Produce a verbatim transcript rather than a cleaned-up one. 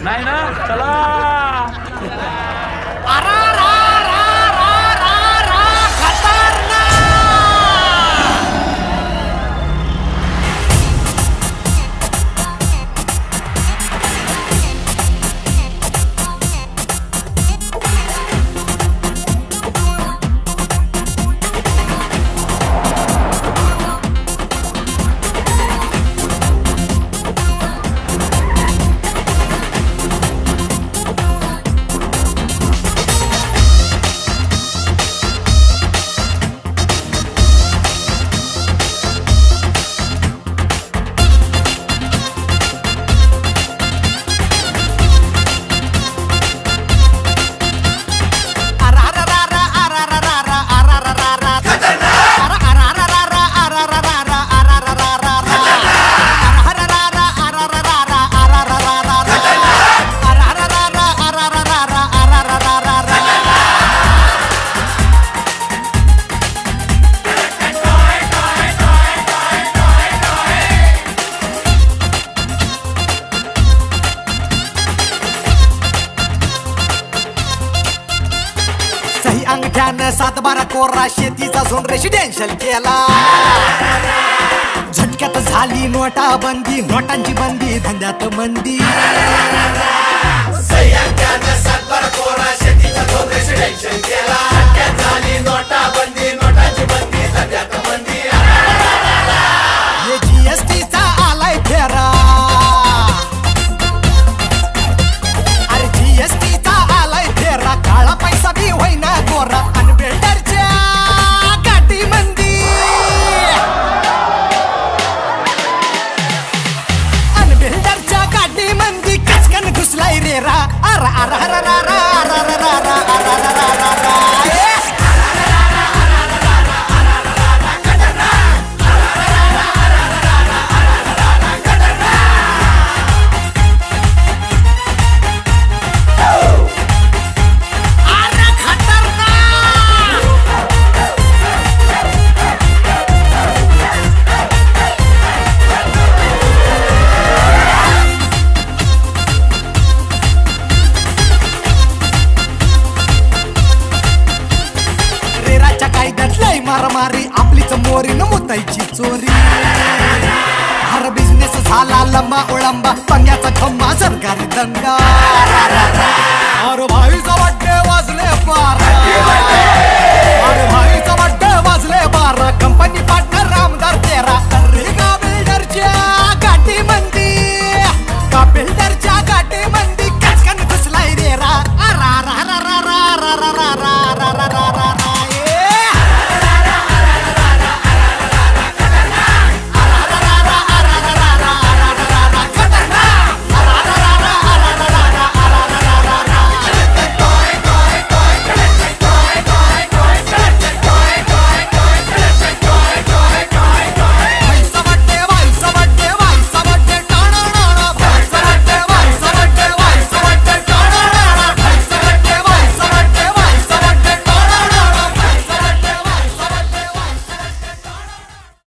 नाही ना चला अंगठ्यानं सात बारा कोरा शेतीचा झोन रेसिडेन्शियल केला झटक्यात झाली नोटाबंदी नोटांची बंदी धंद्यात मंदी सात बारा कोरा शेतीचा झोन रेसिडेन्शियल केला झटक्यात झाली नोटाबंदी नोटांची बंदी धंद्यात मंदी हे जीएसटीचा आलाय फेरा अरे जीएसटीचा आलाय फेरा काळा पैसा बी होईना गोरा अन बिल्डरच्या गाठी मंदी अन बिल्डरच्या गाठी मंदी कचकन घुसलाय रे रा अरा अरा अरा रा रा अरा रा रा रा अरा रा रा रा रा मारामारी आपलीच मोरी न मुतायची चोरी हर बिझनेस झाला लंबा ओळंबा पंग्याचा खंबा सरकारी दंगा